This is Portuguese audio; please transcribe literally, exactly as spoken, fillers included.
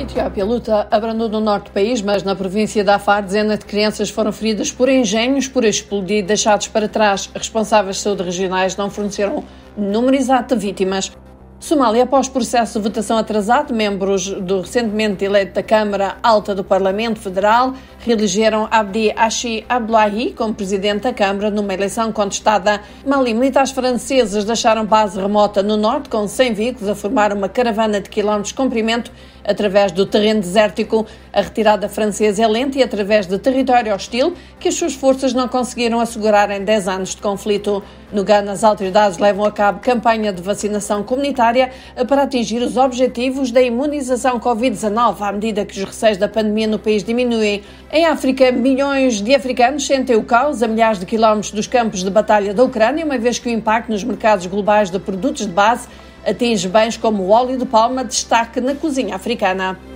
Etiópia luta abrandou no norte do país, mas na província de Afar, dezenas de crianças foram feridas por engenhos por explodir e deixados para trás. Responsáveis de saúde regionais não forneceram número exato de vítimas. Somália, após processo de votação atrasado, membros do recentemente eleito da Câmara Alta do Parlamento Federal reelegeram Abdi Ashi Abdullahi como presidente da Câmara numa eleição contestada. Mali, militares franceses deixaram base remota no norte com cem veículos a formar uma caravana de quilómetros de comprimento através do terreno desértico. A retirada francesa é lenta e através de território hostil que as suas forças não conseguiram assegurar em dez anos de conflito. No Ghana, as autoridades levam a cabo campanha de vacinação comunitária para atingir os objetivos da imunização covid dezenove à medida que os receios da pandemia no país diminuem. Em África, milhões de africanos sentem o caos a milhares de quilómetros dos campos de batalha da Ucrânia, uma vez que o impacto nos mercados globais de produtos de base atinge bens como o óleo de palma, destaque na cozinha africana.